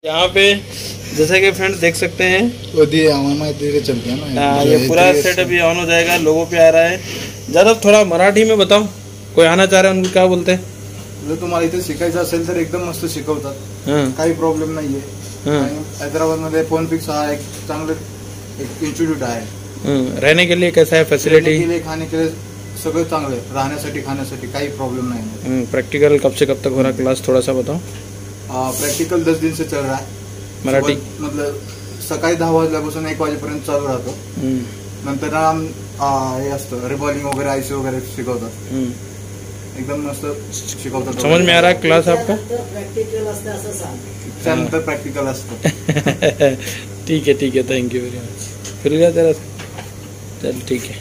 यहाँ पे जैसे कि फ्रेंड्स देख सकते हैं वो धीरे चलते हैं ना। ये पूरा सेट अभी ऑन हो जाएगा, लोगो पे आ रहा है। ज़्यादा थोड़ा मराठी में बताओ, कोई आना चाह रहा है उनको क्या बोलते हैं? जर तुम्हाला इथे शिकायचं असेल तर एकदम मस्त शिकवतात, काही प्रॉब्लेम नाहीये। हैदराबाद मध्ये फोन फिक्स हा एक चांगलं एक इंस्टिट्यूट आहे। रहने के लिए कैसा है फैसिलिटी? के लिए खाने के लिए सगळं चांगलं आहे, राहण्यासाठी खाण्यासाठी काही प्रॉब्लेम नाही। प्रैक्टिकल कब से कब तक हो रहा क्लास, थोड़ा सा बताओ। प्रैक्टिकल 10 दिन से चल रहा है। मराठी मतलब सकाळी 10 वाजल्यापासून 1 वाजेपर्यंत चालू राहतो। नंतर हे असतं रिबॉलिंग वगैरे, आयसी वगैरे शिकवतात। एकदम मस्त शिकवतात। समझ में आ रहा है क्लास आपका? प्रैक्टिकल असतं असं सांग। त्यानंतर प्रैक्टिकल असतं। ठीक है, थैंक यू वेरी मच। फिर गया तेरा? चल ठीक है।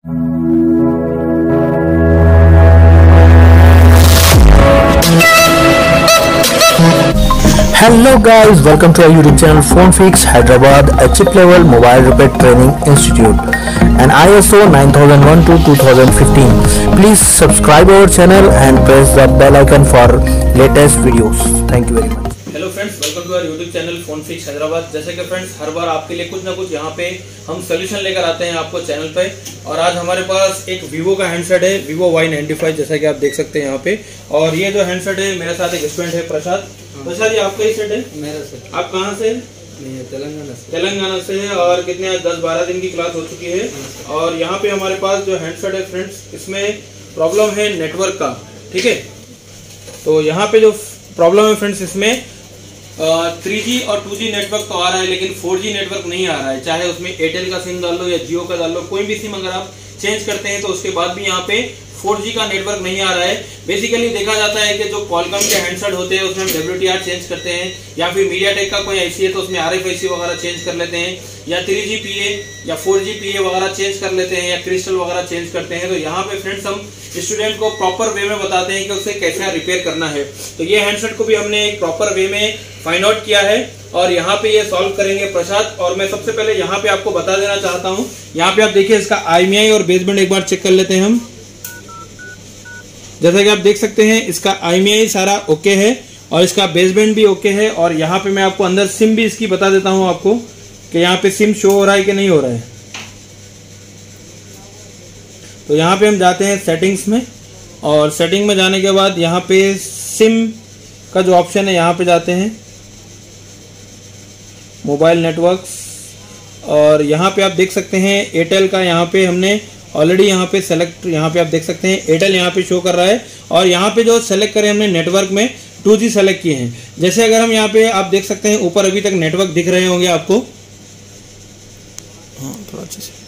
Hello guys, welcome to our YouTube channel Phone Fix Hyderabad, a chip level mobile repair training institute and ISO 9001 to 2015. Please subscribe our channel and press the bell icon for latest videos. Thank you very much. Hello friends, welcome to our YouTube channel phone fix Hyderabad. जैसे कि friends हर बार आपके लिए कुछ ना कुछ यहाँ पे हम सोल्यूशन लेकर आते हैं आपको चैनल पे। और आज हमारे पास एक वीवो का हैंडसेट है, वीवो Y95, जैसा कि आप देख सकते हैं यहाँ पे। और ये जो हैंडसेट है, मेरे साथ एक स्टूडेंट है प्रसाद। प्रसाद, ये आपका ही सेट है? मेरा सेट। आप कहाँ से? तेलंगाना से। और कितने 10-12 दिन की क्लास हो चुकी है। और यहाँ पे हमारे पास जो हैंडसेट है फ्रेंड्स, इसमें प्रॉब्लम है नेटवर्क का, ठीक है। तो यहाँ पे जो प्रॉब्लम है फ्रेंड्स, इसमें 3G और 2G नेटवर्क तो आ रहा है, लेकिन 4G नेटवर्क नहीं आ रहा है। चाहे उसमें एयरटेल का सिम डाल लो या जियो का डाल लो, कोई भी सिम अगर आप चेंज करते हैं तो उसके बाद भी यहाँ पे 4G का नेटवर्क नहीं आ रहा है। बेसिकली देखा जाता है कि जो कॉलकॉम के हैंडसेट होते हैं उसमें हम WTR चेंज करते हैं, या फिर मीडियाटेक का कोई IC है तो उसमें RFIC वगैरह चेंज कर लेते हैं, या 3GPA या 4GPA वगैरह चेंज कर लेते हैं, या क्रिस्टल वगैरह चेंज करते हैं। तो यहाँ पे फ्रेंड्स हम स्टूडेंट को प्रॉपर वे में बताते हैं कि उसे कैसे रिपेयर करना है। तो ये हैंडसेट को भी हमने एक प्रॉपर वे में फाइंड आउट किया है और यहाँ पे ये सॉल्व करेंगे प्रसाद। और मैं सबसे पहले यहाँ पे आपको बता देना चाहता हूँ, यहाँ पे आप देखिए इसका IMEI और बेसबैंड एक बार चेक कर लेते हैं हम। जैसा कि आप देख सकते हैं इसका IMEI सारा ओके है और इसका बेसबैंड भी ओके है। और यहाँ पे मैं आपको अंदर सिम भी इसकी बता देता हूँ आपको कि यहाँ पे सिम शो हो रहा है कि नहीं हो रहा है। तो यहाँ पे हम जाते हैं सेटिंग्स में, और सेटिंग में जाने के बाद यहाँ पे सिम का जो ऑप्शन है यहाँ पे जाते हैं, मोबाइल नेटवर्क्स। और यहाँ पे आप देख सकते हैं एयरटेल का यहाँ पे हमने ऑलरेडी यहाँ पे सेलेक्ट, यहाँ पे आप देख सकते हैं एयरटेल यहाँ पे शो कर रहा है। और यहाँ पे जो सेलेक्ट करें हमने नेटवर्क में 2G सेलेक्ट किए हैं। जैसे अगर हम यहाँ पे आप देख सकते हैं ऊपर अभी तक नेटवर्क दिख रहे होंगे आपको, हाँ थोड़ा अच्छे से।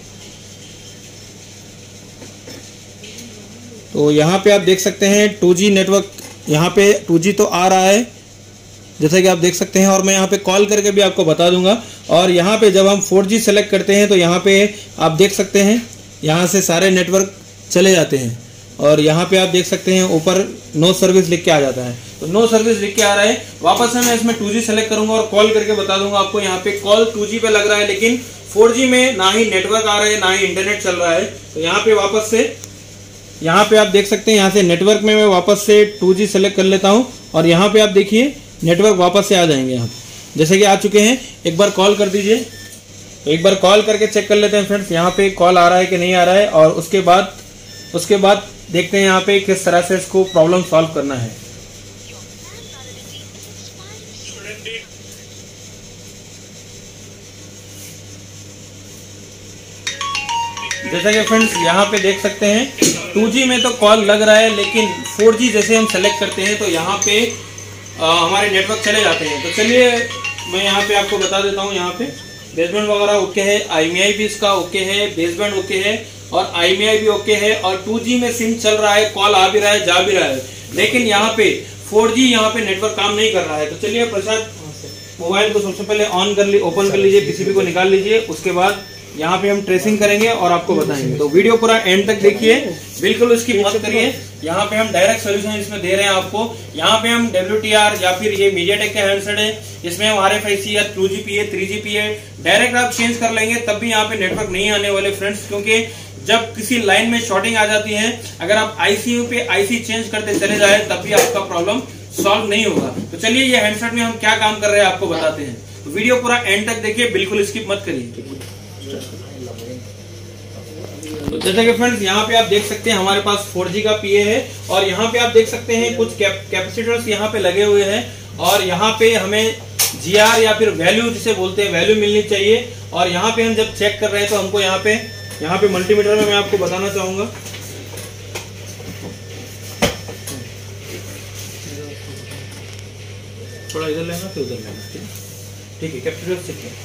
तो यहाँ पे आप देख सकते हैं 2G नेटवर्क, यहाँ पे 2G तो आ रहा है जैसा कि आप देख सकते हैं। और मैं यहाँ पे कॉल करके भी आपको बता दूंगा। और यहाँ पे जब हम 4G सेलेक्ट करते हैं तो यहाँ पे आप देख सकते हैं यहाँ से सारे नेटवर्क चले जाते हैं। और यहाँ पे आप देख सकते हैं ऊपर नो सर्विस लिख के आ जाता है। तो नो सर्विस लिख के आ रहा है। वापस से मैं इसमें 2G सेलेक्ट करूंगा और कॉल करके बता दूंगा आपको। यहाँ पे कॉल 2G पे लग रहा है, लेकिन 4G में ना ही नेटवर्क आ रहा है ना ही इंटरनेट चल रहा है। तो यहाँ पे वापस से, यहाँ पे आप देख सकते हैं यहाँ से नेटवर्क में मैं वापस से 2G सेलेक्ट कर लेता हूँ और यहाँ पे आप देखिए नेटवर्क वापस से आ जाएंगे यहाँ, जैसे कि आ चुके हैं। एक बार कॉल कर दीजिए। तो एक बार कॉल करके चेक कर लेते हैं फ्रेंड्स यहाँ पे कॉल आ रहा है कि नहीं आ रहा है। और उसके बाद देखते हैं यहाँ पे किस तरह से इसको प्रॉब्लम सॉल्व करना है। जैसा कि फ्रेंड्स यहाँ पे देख सकते हैं 2G में तो कॉल लग रहा है, लेकिन 4G जैसे हम सेलेक्ट करते हैं तो यहाँ पे हमारे नेटवर्क चले जाते हैं। तो चलिए मैं यहाँ पे आपको बता देता हूँ। यहाँ पे बेसबैंड वगैरह ओके है, IMEI भी इसका ओके है, बेसबैंड ओके है और IMEI भी ओके है। और 2G में सिम चल रहा है, कॉल आ भी रहा है, जा भी रहा है, लेकिन यहाँ पे 4G यहाँ पे नेटवर्क काम नहीं कर रहा है। तो चलिए प्रसाद, मोबाइल को सबसे पहले ऑन कर लीजिए, ओपन कर लीजिए, PCB को निकाल लीजिए। उसके बाद यहाँ पे हम ट्रेसिंग करेंगे और आपको बताएंगे। तो वीडियो पूरा एंड तक देखिए, बिल्कुल उसकी मत करिए। यहाँ पे हम डायरेक्ट सोल्यूशन इसमें दे रहे हैं आपको। यहाँ पे हम WTR या फिर ये मीडियाटेक के हैंडसेट है, इसमें हम RFIC या 2GPA 3GPA डायरेक्ट आप चेंज कर लेंगे, तब भी यहाँ पे नेटवर्क नहीं आने वाले फ्रेंड्स। क्योंकि जब किसी लाइन में शॉर्टिंग आ जाती है, अगर आप ICU पे IC चेंज करते चले जाए तब भी आपका प्रॉब्लम सॉल्व नहीं होगा। तो चलिए ये हैंडसेट में हम क्या काम कर रहे हैं आपको बताते हैं। तो वीडियो पूरा एंड तक देखिए, बिल्कुल स्किप मत करिए। तो जैसे कि फ्रेंड्स यहाँ पे आप देख सकते हैं हमारे पास 4G का PA है और यहाँ पे आप देख सकते हैं कुछ कैपेसिटर्स यहाँ पे लगे हुए हैं और यहाँ पे हमें GR या फिर वैल्यू जिसे बोलते हैं वैल्यू मिलनी चाहिए। और यहाँ पे हम जब चेक कर रहे हैं तो हमको यहाँ पे मल्टीमीटर में मैं आपको बताना चाहूंगा। थोड़ा इधर लेना फिर उधर लेना, ठीक है। कैपेसिटर चेक करें।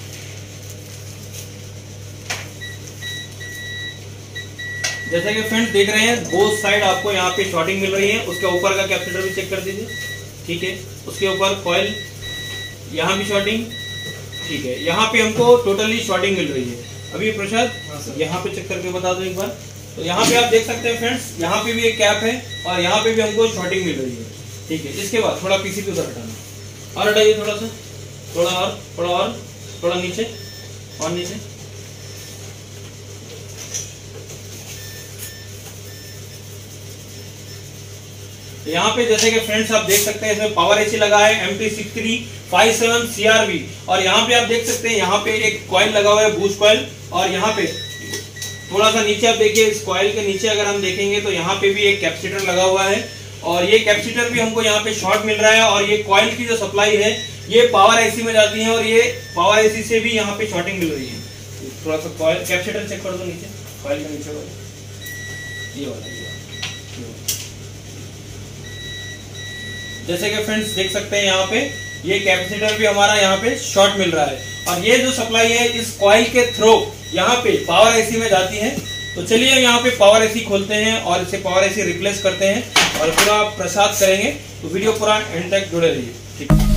जैसे कि फ्रेंड्स देख रहे हैं बोथ साइड आपको यहाँ पे शॉर्टिंग मिल रही है। उसके ऊपर का कैपेसिटर भी चेक कर दीजिए, ठीक है। उसके ऊपर कॉइल, यहाँ भी शॉर्टिंग, ठीक है। यहाँ पे हमको टोटली शॉर्टिंग मिल रही है। अभी प्रसाद यहाँ पे चेक करके बता दो एक बार। तो यहाँ पे आप देख सकते हैं फ्रेंड्स, यहाँ पे भी एक कैप है और यहाँ पे भी हमको शॉर्टिंग मिल रही है, ठीक है। इसके बाद थोड़ा पीसीबी उधर हटाना और हटाइए, थोड़ा सा, थोड़ा नीचे और नीचे। यहाँ पे जैसे कि फ्रेंड्स आप देख सकते हैं इसमें पावर एसी लगा है MT6357 CRV और यहाँ पे आप देख सकते हैं यहाँ पे एक कॉइल लगा हुआ है बूस्ट कॉइल। और यहाँ पे थोड़ा सा नीचे आप देखिए, इस कॉइल के नीचे अगर हम देखेंगे तो यहाँ पे भी एक कैपेसिटर लगा हुआ है और ये कैपेसिटर भी हमको यहाँ पे शॉर्ट मिल रहा है। और ये कॉइल की जो सप्लाई है ये पावर एसी में जाती है और ये पावर एसी से भी यहाँ पे शॉर्टिंग मिल रही है। थोड़ा सा कॉइल कैपेसिटर चेक कर दो नीचे, कॉइल के नीचे ये वाला। जैसे कि फ्रेंड्स देख सकते हैं यहाँ पे ये कैपेसिटर भी हमारा यहाँ पे शॉर्ट मिल रहा है और ये जो सप्लाई है इस कॉइल के थ्रू यहाँ पे पावर एसी में जाती है। तो चलिए यहाँ पे पावर एसी खोलते हैं और इसे पावर एसी रिप्लेस करते हैं और पूरा प्रसाद करेंगे। तो वीडियो पूरा एंड तक जुड़े रहिए, ठीक है।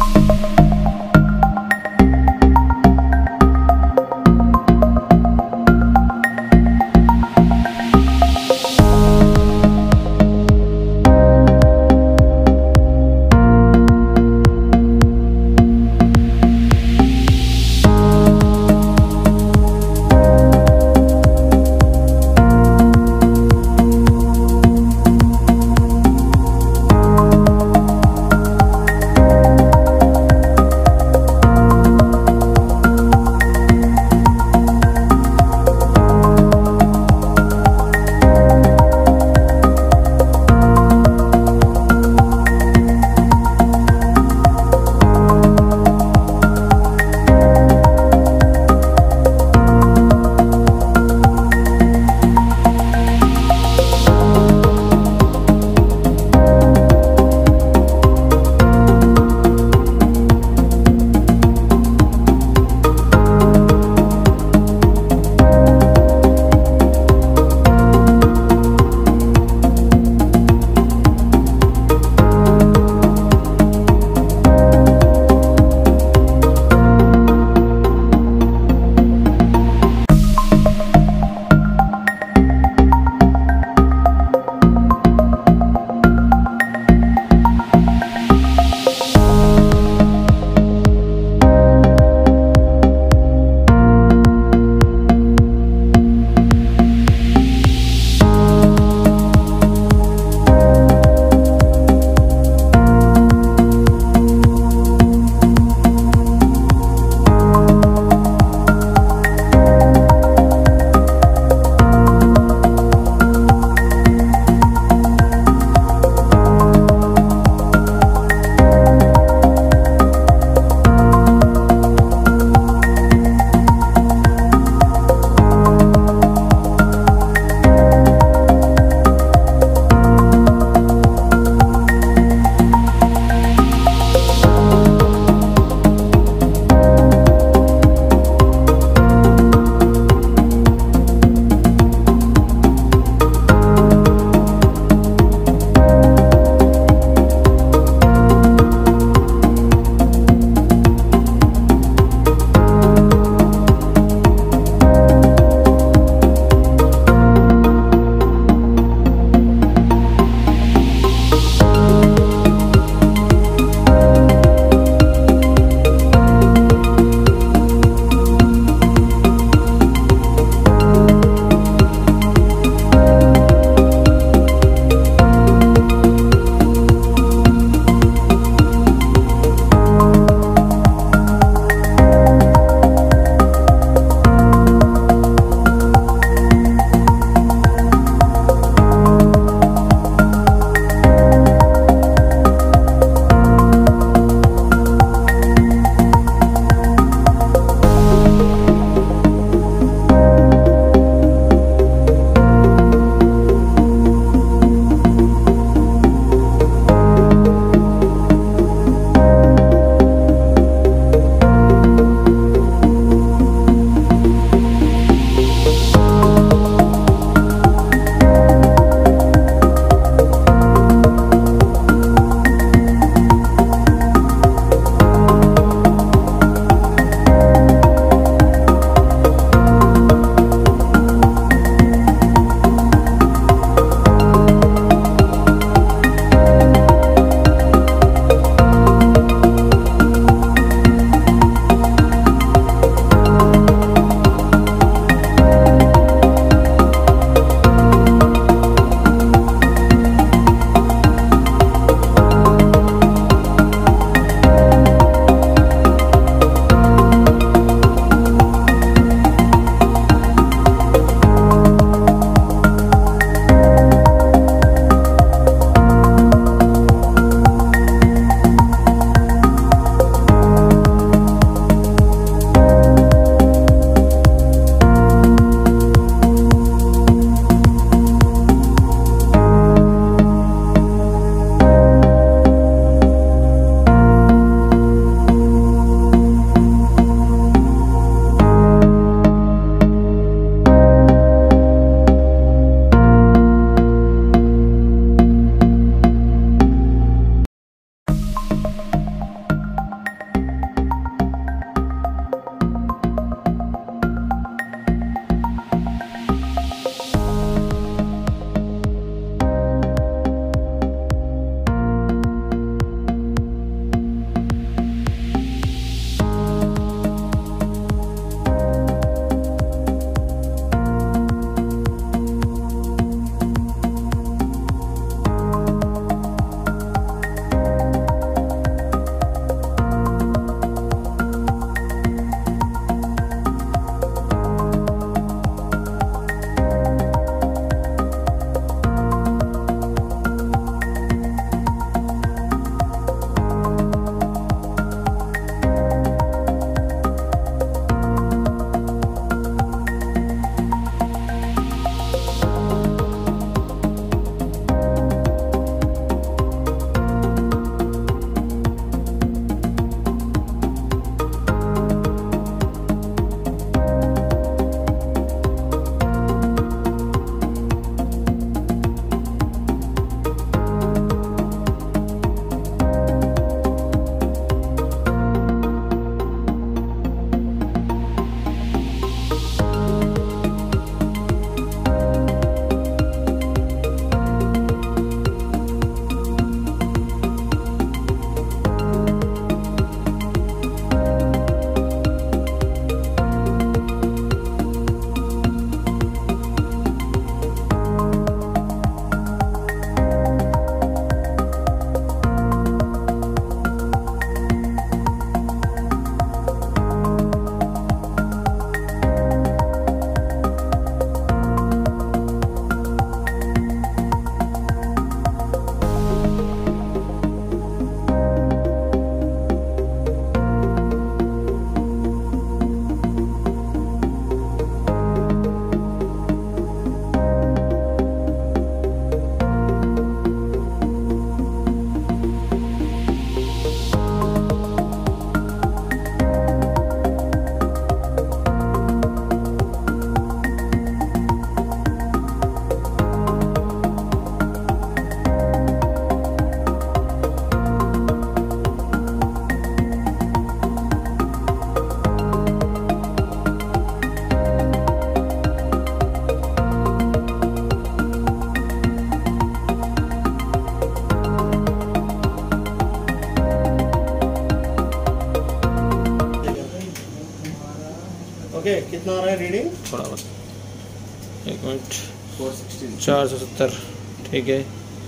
ओके, कितना आ रहा है रीडिंग? थोड़ा बस 1 मिनट। 470। ठीक है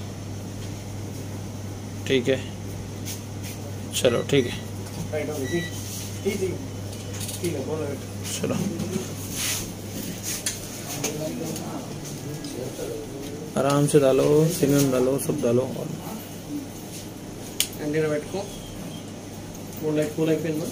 ठीक है, चलो ठीक है, राइट हो गई। ठीक है, बोलो। चलो आराम से डालो, सिग्नल डालो, सब डालो। और एंडी बैठो, कूल అయిపోయిందా?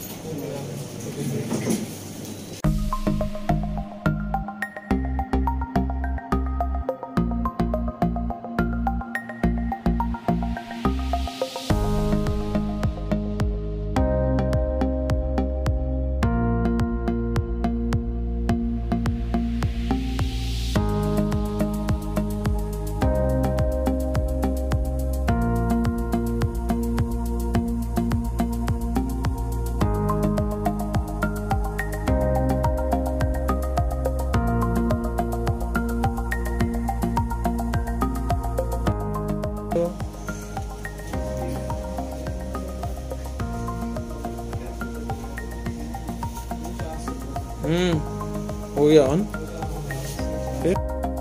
हो गया ऑन। फिर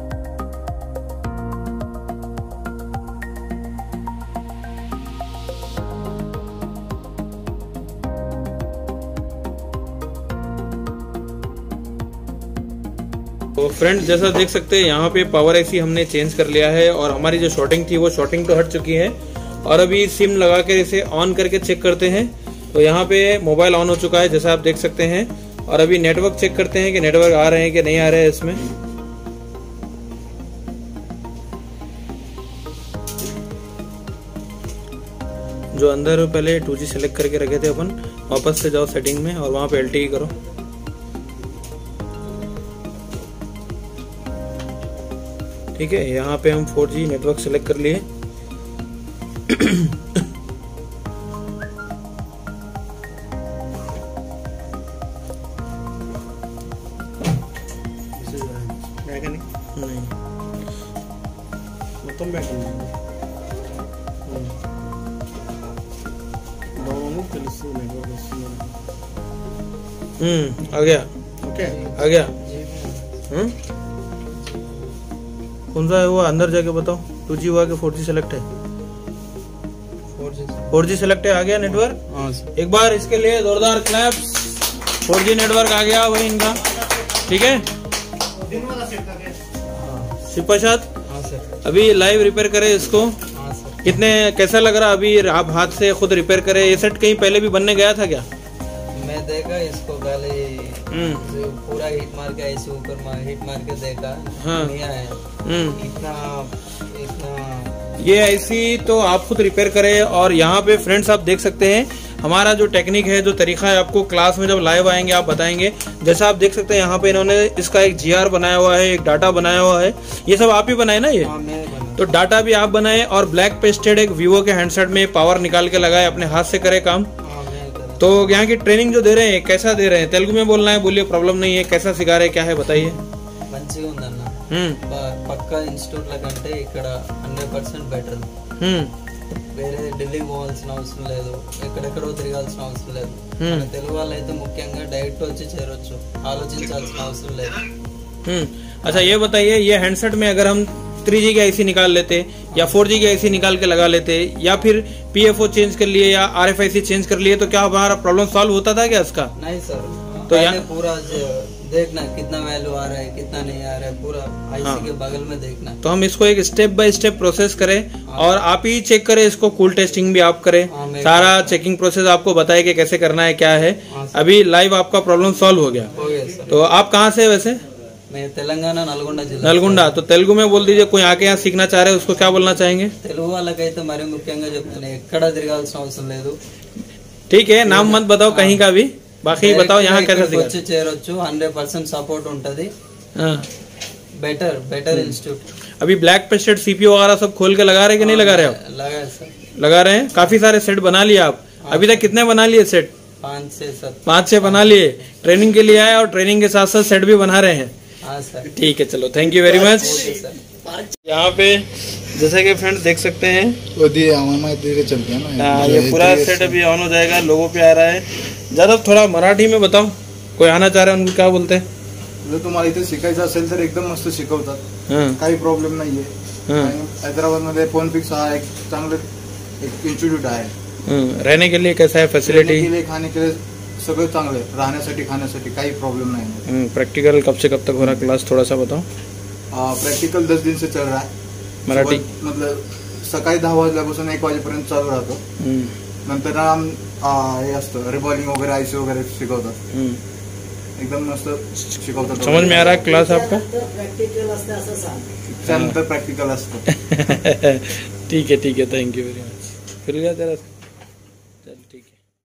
तो फ्रेंड्स जैसा देख सकते हैं यहाँ पे पावर एसी हमने चेंज कर लिया है और हमारी जो शॉर्टिंग थी वो शॉर्टिंग तो हट चुकी है। और अभी सिम लगा कर इसे ऑन करके चेक करते हैं। तो यहाँ पे मोबाइल ऑन हो चुका है जैसा आप देख सकते हैं। और अभी नेटवर्क चेक करते हैं कि नेटवर्क आ रहे हैं कि नहीं आ रहे हैं इसमें। जो अंदर पहले 2G सेलेक्ट करके रखे थे अपन, वापस से जाओ सेटिंग में और वहां पे LTE करो। ठीक है, यहाँ पे हम 4G नेटवर्क सेलेक्ट कर लिए। మొత్తం పెట్టండి, दोनों తెలుస్తుంది నెట్వర్క్ వస్తుంది। आ गया। ओके, आ गया। कौन सा है वो, अंदर जाके बताओ। 2G हुआ कि 4G सेलेक्ट है? 4G सेलेक्ट है, आ गया नेटवर्क। हाँ एक बार इसके लिए जोरदार क्लैप्स। 4G नेटवर्क आ गया वही इनका। ठीक है शिवप्रसाद, अभी लाइव रिपेयर करे इसको। कितने कैसा लग रहा अभी आप हाथ से खुद रिपेयर करे? ये सेट कहीं पहले भी बनने गया था क्या? मैं देखा इसको पहले पूरा हिट मार के ऐसे ऊपर हिट मार के देखा। हाँ। नहीं आया इतना ये ऐसी तो आप खुद रिपेयर करें। और यहाँ पे फ्रेंड्स आप देख सकते हैं हमारा जो टेक्निक है, जो तरीका है, आपको क्लास में जब लाइव आएंगे आप बताएंगे। जैसा आप देख सकते हैं यहाँ पे इन्होंने इसका एक GR बनाया हुआ है, एक डाटा बनाया हुआ है। ये सब आप ही बनाए ना ये? तो डाटा भी आप बनाए और ब्लैक पेस्टेड एक वीवो के हैंडसेट में पावर निकाल के लगाए, अपने हाथ से करे काम। तो यहाँ की ट्रेनिंग जो दे रहे हैं कैसा दे रहे हैं? तेलुगु में बोलना है, बोलिए, प्रॉब्लम नहीं है। कैसा सिखा रहे, क्या है बताइए। మంచిగా ఉందన్న, పక్కా ఇన్స్టిట్యూట్ల కంటే ఇక్కడ 100% బెటర్। వేరే ఢిల్లీకి పోవాల్సిన అవసరం లేదు, ఎక్కడెక్కడో తిరగాల్సిన అవసరం లేదు। మన తెలుగు వాళ్ళు అయితే ముఖ్యంగా డైరెక్ట్ వచ్చి చేరొచ్చు, ఆలోచించాల్సిన అవసరం లేదు। अच्छा ये बताइए, ये हैंडसेट में अगर हम 3G की आईसी निकाल लेते या 4G की आईसी निकाल के लगा लेते या फिर PFO चेंज कर लिए या RFIC चेंज कर लिए तो क्या हमारा प्रॉब्लम सॉल्व होता था क्या इसका? नहीं सर, तो पहले पूरा देखना कितना वैल्यू आ रहा है कितना नहीं आ रहा है, पूरा आईसी के बगल में देखना। तो हम इसको एक स्टेप बाय स्टेप प्रोसेस करें और आप ही चेक करें इसको। कूल टेस्टिंग भी आप करें, सारा चेकिंग प्रोसेस आपको बताए कि कैसे करना है, क्या है। अभी लाइव आपका प्रॉब्लम सॉल्व हो गया। तो आप कहाँ से वैसे? मैं तेलंगाना नलगोंडा जिला। नलगोंडा। तो तेलुगु में बोल दीजिए, कोई आके यहाँ सीखना चाह रहे हैं उसको क्या बोलना चाहेंगे? తెలుగు వాళ్ళకైతే మరి ముఖ్యంగా చెప్తాను, ఎక్కడ తిరగాల్సిన అవసరం లేదు। ठीक है, नाम मत बताओ कहीं का भी, बाकी बताओ यहाँ कैसे వచ్చి చేరొచ్చు, 100% सपोर्ट ఉంటది। Better institute. अभी ब्लैक पेस्टेड CPU वगैरह सब खोल के लगा रहे कि नहीं लगा रहे? आप लगा सर, लगा रहे हैं। काफी सारे सेट बना लिए आप। अभी तक कितने बना लिए सेट? 5-6 बना लिए। ट्रेनिंग के लिए आए और ट्रेनिंग के साथ साथ सेट भी बना रहे हैं। हाँ सर, ठीक है, चलो थैंक यू वेरी मच। यहाँ पे जैसे कि फ्रेंड्स देख सकते हैं धीरे चलते हैं ना। ये पूरा सेट अभी ऑन हो जाएगा, लोगों पे आ रहा है। ज्यादा थोड़ा मराठी में बताओ। कोई आना चाह रहे हैं उनको क्या बोलते हैं? जर तुम्हाला इथे शिकायचं असेल तर एकदम मस्त शिकवतात, हाँ, काही प्रॉब्लेम नाहीये. हाँ, आणि हैदराबादमध्ये फोनफिक्स हा एक चांगलं एक इन्स्टिट्यूट आहे. रहने के लिए कैसा है फैसिलिटी? रहने के लिए, खाने के लिए सगळं चांगलं आहे. राहण्यासाठी खाण्यासाठी काही प्रॉब्लेम नाही. प्रैक्टिकल कब से कब तक हो रहा क्लास, थोड़ा सा बताओ. प्रॅक्टिकल 10 दिन से चल रहा है. मराठी मतलब सकाळी 10 वाजल्यापासून 1 वाजेपर्यंत चालू राहतो. नंतर हे असतं रिबॉलिंग वगैरे, आयसी वगैरे शिकवतात. एकदम मस्त शिकवतात. समझ में आ रहा है क्लास आपका? प्रॅक्टिकल असते असं सांग. त्यानंतर प्रॅक्टिकल असतं. ठीक है, थैंक यू वेरी मच. फिर गया तेरा